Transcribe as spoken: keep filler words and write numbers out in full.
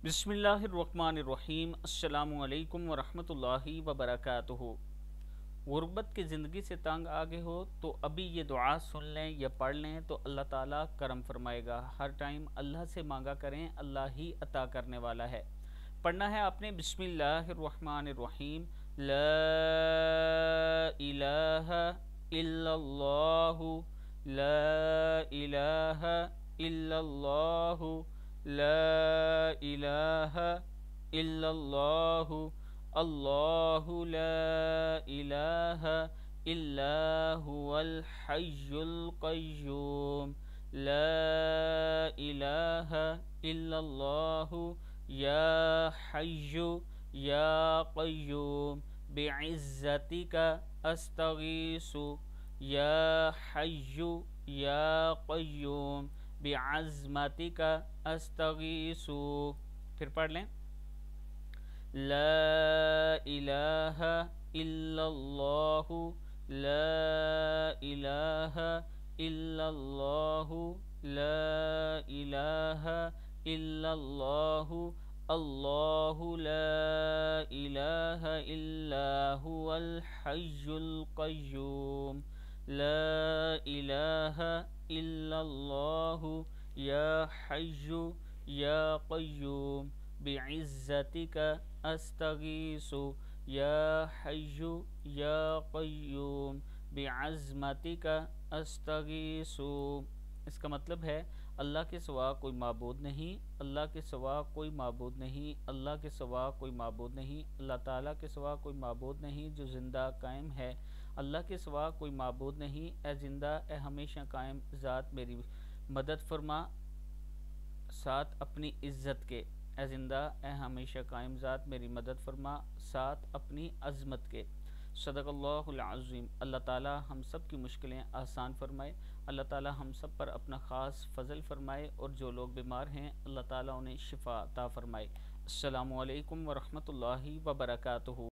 بسم اللہ الرحمن الرحیم۔ السلام علیکم ورحمۃ اللہ وبرکاتہ۔ غربت کی زندگی سے تنگ آگے ہو تو ابھی یہ دعا سن لیں یا پڑھ لیں تو اللہ تعالیٰ کرم فرمائے گا۔ ہر ٹائم اللہ سے مانگا کریں، اللہ ہی عطا کرنے والا ہے۔ پڑھنا ہے آپ نے بسم اللہ الرحمن الرحیم۔ لا الہ الا اللہ، لا الہ الا اللہ، لا الہ الا اللہ، اللہ لا الہ الا هو الحی القیوم، لا الہ الا اللہ یا حی یا قیوم بعزتک استغیث، یا حی یا قیوم بعظمتک استغیث۔ پھر پڑھ لیں، لا الہ الا اللہ، لا الہ الا اللہ، لا الہ الا اللہ، اللہ لا الہ الا هو الحی القیوم، لا الہ الا اللہ یا حی یا قیوم بعزتک استغیث، یا حی یا قیوم بعظمتک استغیث۔ اس کا مطلب ہے اللہ کے سوا کوئی معبود نہیں، اللہ کے سوا کوئی معبود نہیں، اللہ کے سوا کوئی معبود نہیں، اللہ تعالیٰ کے سوا کوئی معبود نہیں جو زندہ قائم ہے۔ اللہ کے سوا کوئی معبود نہیں، اے زندہ اے ہمیشہ قائم ذات میری مدد فرما ساتھ اپنی عزت کے، اے زندہ اے ہمیشہ قائم ذات میری مدد فرما ساتھ اپنی عظمت کے۔ صدق اللہ العظیم۔ اللہ تعالی ہم سب کی مشکلیں آسان فرمائے، اللہ تعالی ہم سب پر اپنا خاص فضل فرمائے، اور جو لوگ بیمار ہیں اللہ تعالی انہیں شفا عطا فرمائے۔ السلام علیکم ورحمۃ اللہ وبرکاتہ۔